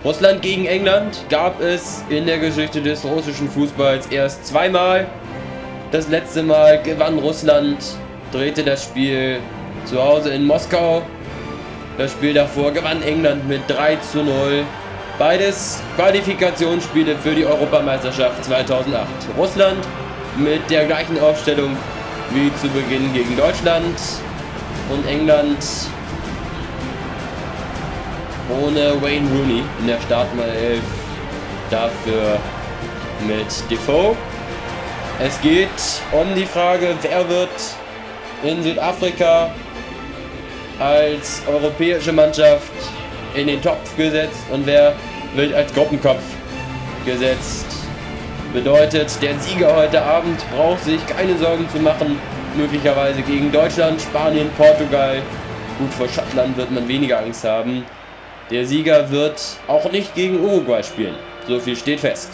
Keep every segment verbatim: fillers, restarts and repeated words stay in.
Russland gegen England gab es in der Geschichte des russischen Fußballs erst zweimal. Das letzte Mal gewann Russland, drehte das Spiel zu Hause in Moskau. Das Spiel davor gewann England mit drei zu null. Beides Qualifikationsspiele für die Europameisterschaft zweitausendacht. Russland mit der gleichen Aufstellung wie zu Beginn gegen Deutschland und England ohne Wayne Rooney in der Startelf, dafür mit Defoe. Es geht um die Frage, wer wird in Südafrika als europäische Mannschaft in den Topf gesetzt und wer wird als Gruppenkopf gesetzt. Bedeutet, der Sieger heute Abend braucht sich keine Sorgen zu machen, möglicherweise gegen Deutschland, Spanien, Portugal. Gut, vor Schottland wird man weniger Angst haben. Der Sieger wird auch nicht gegen Uruguay spielen. So viel steht fest.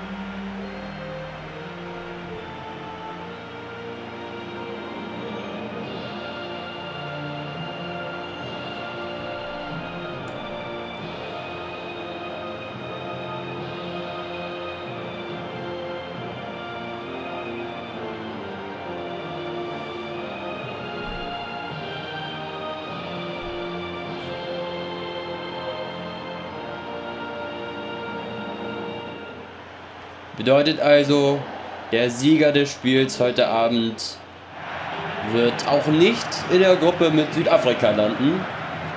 Bedeutet also, der Sieger des Spiels heute Abend wird auch nicht in der Gruppe mit Südafrika landen.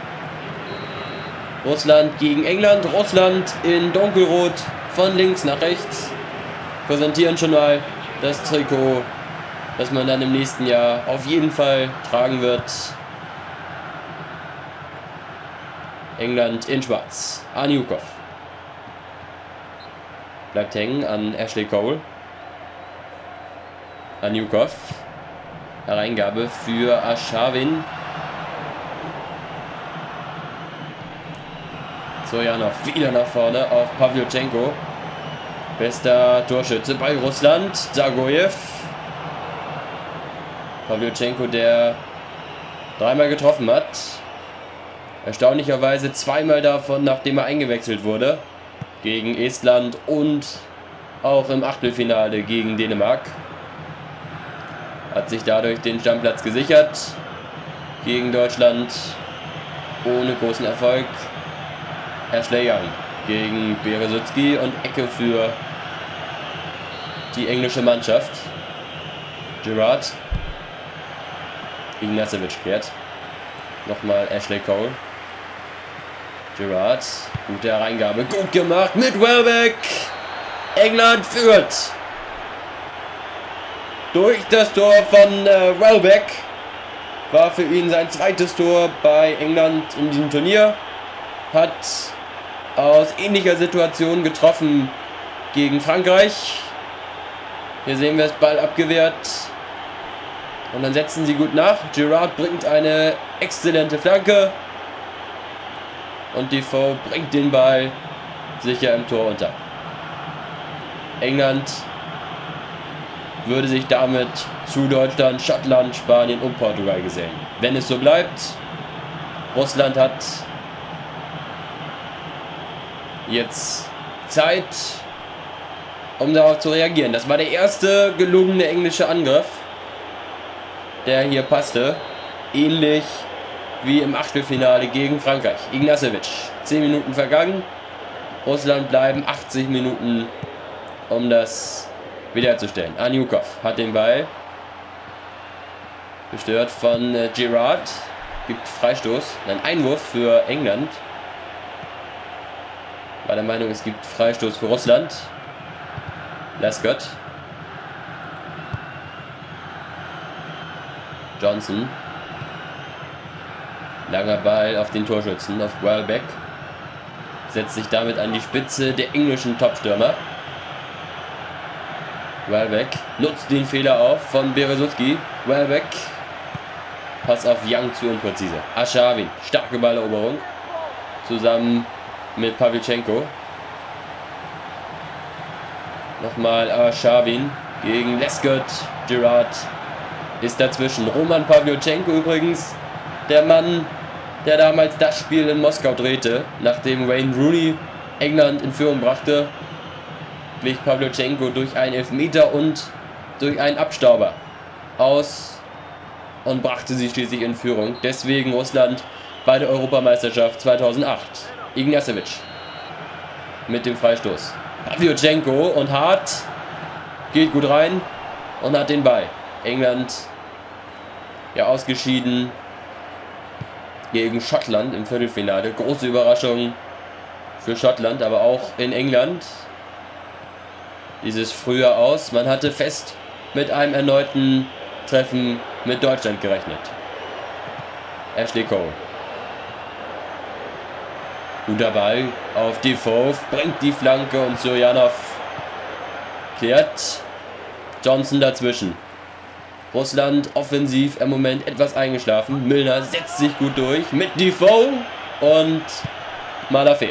Russland gegen England. Russland in dunkelrot von links nach rechts. Präsentieren schon mal das Trikot, das man dann im nächsten Jahr auf jeden Fall tragen wird. England in schwarz. Aniukov bleibt hängen an Ashley Cole. Aniukov. Hereingabe für Arshavin. Zojanov wieder nach vorne auf Pavlyuchenko. Bester Torschütze bei Russland. Zagoyev. Pavlyuchenko, der dreimal getroffen hat. Erstaunlicherweise zweimal davon, nachdem er eingewechselt wurde. Gegen Estland und auch im Achtelfinale gegen Dänemark. Hat sich dadurch den Stammplatz gesichert. Gegen Deutschland ohne großen Erfolg. Ashley Young gegen Bereszycki und Ecke für die englische Mannschaft. Gerrard. Ignacevic kehrt. Nochmal Ashley Cole. Gerrard, gute Hereingabe, gut gemacht mit Welbeck. England führt durch das Tor von äh, Welbeck. War für ihn sein zweites Tor bei England in diesem Turnier. Hat aus ähnlicher Situation getroffen gegen Frankreich. Hier sehen wir es, Ball abgewehrt. Und dann setzen sie gut nach. Gerrard bringt eine exzellente Flanke. Und Defoe bringt den Ball sicher im Tor unter. England würde sich damit zu Deutschland, Schottland, Spanien und Portugal gesellen. Wenn es so bleibt, Russland hat jetzt Zeit, um darauf zu reagieren. Das war der erste gelungene englische Angriff, der hier passte. Ähnlich wie im Achtelfinale gegen Frankreich. Ignacevic. zehn Minuten vergangen. Russland bleiben achtzig Minuten, um das wiederherzustellen. Aniukov hat den Ball. Gestört von äh, Gerrard. Gibt Freistoß. Ein Einwurf für England. War der Meinung, es gibt Freistoß für Russland. Lescott. Johnson. Langer Ball auf den Torschützen, auf Welbeck. Setzt sich damit an die Spitze der englischen Topstürmer. Welbeck nutzt den Fehler auf von Bereszycki. Welbeck. Pass auf Young zu unpräzise. Arshavin, starke Balleroberung. Zusammen mit Pavlyuchenko. Nochmal Arshavin gegen Lescott. Gerrard ist dazwischen. Roman Pavlyuchenko übrigens. Der Mann, der damals das Spiel in Moskau drehte, nachdem Wayne Rooney England in Führung brachte, glich Pawlutschenko durch einen Elfmeter und durch einen Abstauber aus und brachte sie schließlich in Führung. Deswegen Russland bei der Europameisterschaft zweitausendacht. Ignjašević mit dem Freistoß. Pawlutschenko und Hart geht gut rein und hat den Ball. England ja ausgeschieden gegen Schottland im Viertelfinale. Große Überraschung für Schottland, aber auch in England. Dieses früher aus. Man hatte fest mit einem erneuten Treffen mit Deutschland gerechnet. Ashley Cole. Guter Ball auf Defoe, bringt die Flanke und Surjanov klärt. Johnson dazwischen. Russland offensiv im Moment etwas eingeschlafen. Milner setzt sich gut durch mit Defoe und Malafeev.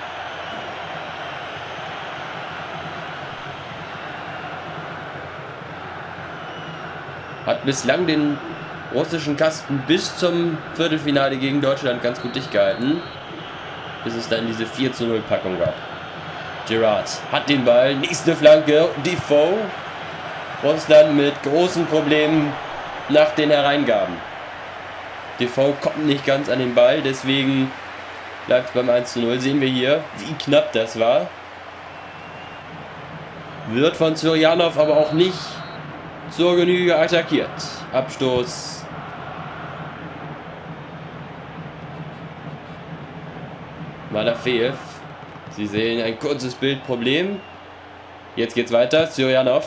Hat bislang den russischen Kasten bis zum Viertelfinale gegen Deutschland ganz gut dicht gehalten, bis es dann diese vier zu null Packung gab. Gerrard hat den Ball, nächste Flanke, Defoe. Russland mit großen Problemen nach den Hereingaben. Defoe kommt nicht ganz an den Ball, deswegen bleibt es beim eins zu null. Sehen wir hier, wie knapp das war. Wird von Surjanov aber auch nicht zur Genüge attackiert. Abstoß. Malafeev. Sie sehen ein kurzes Bildproblem. Jetzt geht's weiter. Surjanov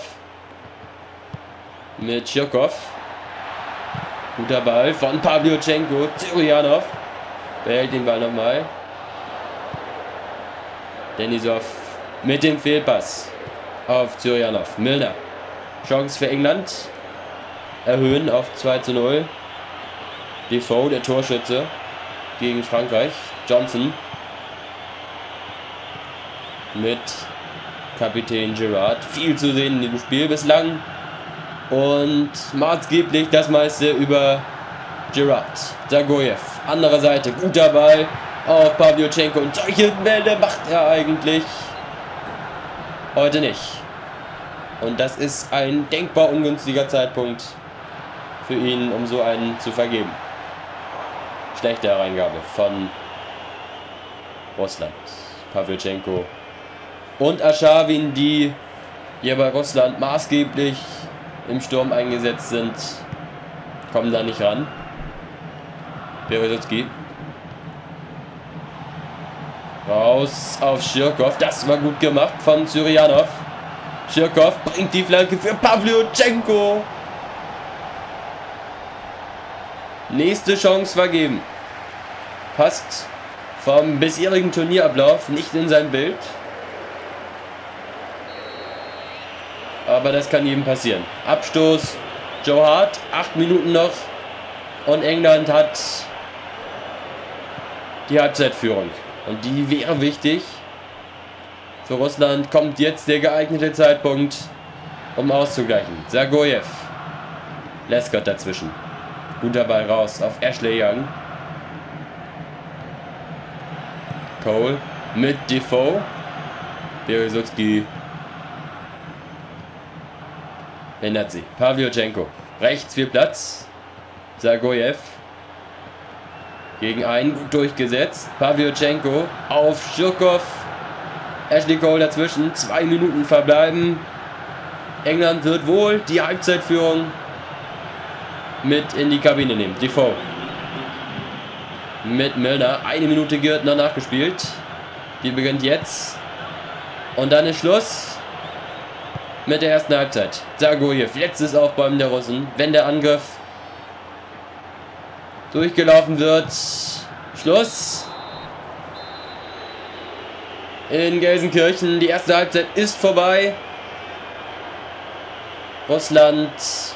mit Tschirkov. Guter Ball von Pawlutschenko. Surjanov behält den Ball nochmal. Denisov mit dem Fehlpass auf Surjanov. Milner. Chance für England. Erhöhen auf zwei zu null. Defoe, der Torschütze gegen Frankreich. Johnson mit Kapitän Gerrard. Viel zu sehen in dem Spiel bislang. Und maßgeblich das meiste über Gerrard. Zagoyev. Andere Seite. Guter Ball auf Pawlutschenko. Und solche Bälle macht er eigentlich heute nicht. Und das ist ein denkbar ungünstiger Zeitpunkt für ihn, um so einen zu vergeben. Schlechte Hereingabe von Russland. Pawlutschenko und Arshavin, die hier bei Russland maßgeblich im Sturm eingesetzt sind, kommen da nicht ran. Beresutski. Raus auf Tschirkov. Das war gut gemacht von Surjanov. Tschirkov bringt die Flanke für Pawlutschenko. Nächste Chance vergeben. Passt vom bisherigen Turnierablauf nicht in sein Bild. Aber das kann jedem passieren. Abstoß. Joe Hart. Acht Minuten noch. Und England hat die Halbzeitführung. Und die wäre wichtig. Für Russland kommt jetzt der geeignete Zeitpunkt, um auszugleichen. Zagoyev. Lescott dazwischen. Guter Ball raus auf Ashley Young. Cole mit Defoe. Beresutski ändert sie. Pawlutschenko. Rechts viel Platz. Zagoyev. Gegen einen gut durchgesetzt. Pawlutschenko auf Tschirkov. Ashley Cole dazwischen. Zwei Minuten verbleiben. England wird wohl die Halbzeitführung mit in die Kabine nehmen. Defoe. Mit Milner. Eine Minute wird noch nachgespielt. Die beginnt jetzt. Und dann ist Schluss mit der ersten Halbzeit. Zagoyev. Letztes Aufbäumen der Russen. Wenn der Angriff durchgelaufen wird. Schluss. In Gelsenkirchen. Die erste Halbzeit ist vorbei. Russland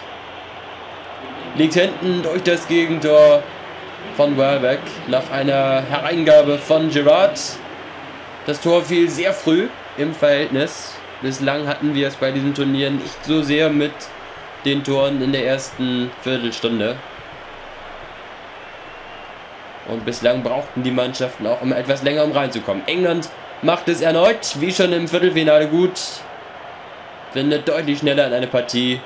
liegt hinten durch das Gegentor von Welbeck nach einer Hereingabe von Gerrard. Das Tor fiel sehr früh im Verhältnis. Bislang hatten wir es bei diesem Turnier nicht so sehr mit den Toren in der ersten Viertelstunde. Und bislang brauchten die Mannschaften auch immer etwas länger, um reinzukommen. England macht es erneut, wie schon im Viertelfinale, gut. Findet deutlich schneller in eine Partie.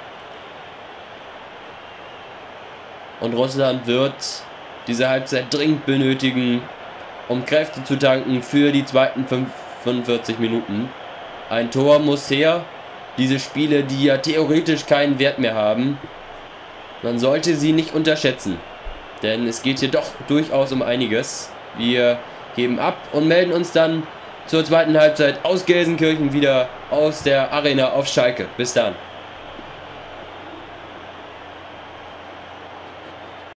Und Russland wird diese Halbzeit dringend benötigen, um Kräfte zu tanken für die zweiten fünfundvierzig Minuten. Ein Tor muss her. Diese Spiele, die ja theoretisch keinen Wert mehr haben, man sollte sie nicht unterschätzen. Denn es geht hier doch durchaus um einiges. Wir geben ab und melden uns dann zur zweiten Halbzeit aus Gelsenkirchen wieder aus der Arena auf Schalke. Bis dann.